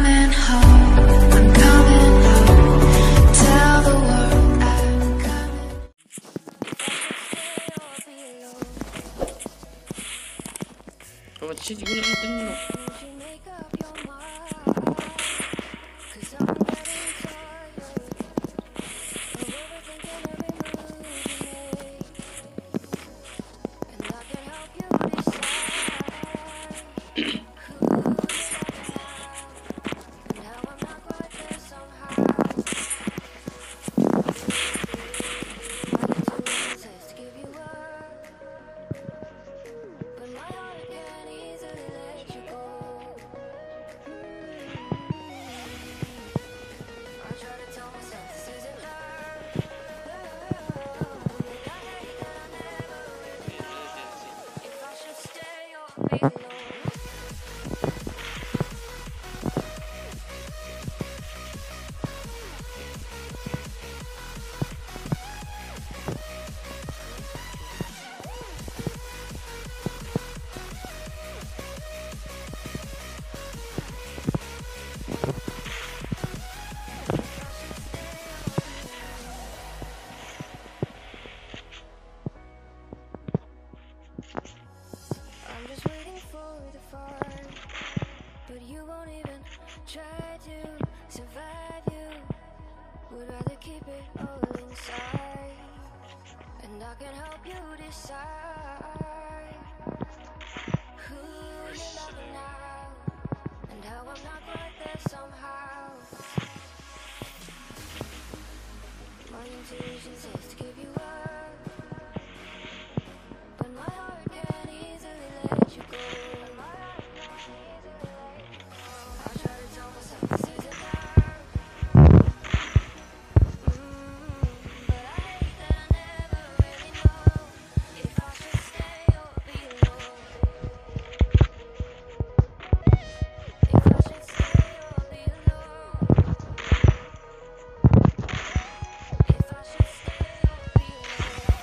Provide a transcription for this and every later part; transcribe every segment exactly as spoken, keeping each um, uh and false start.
coming home, I'm coming home. Tell the world I'm coming. Coba sih juga nonton dulu. I'm just waiting for the fire, but you won't even try to survive. You would rather keep it all inside, and I can help you decide who you love now, and how I'm not quite there somehow. My intuition says to give you up, but my heart can't easily let you go. I try to tell myself this isn't love, mm, but I hate that I never really know if I should stay or be alone. If I should stay or be alone. If I should stay or be alone.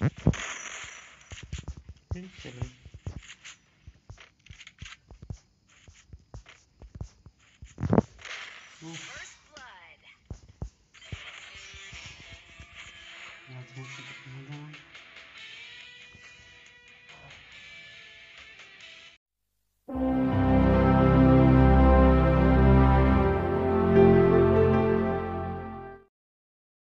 चलो First blood.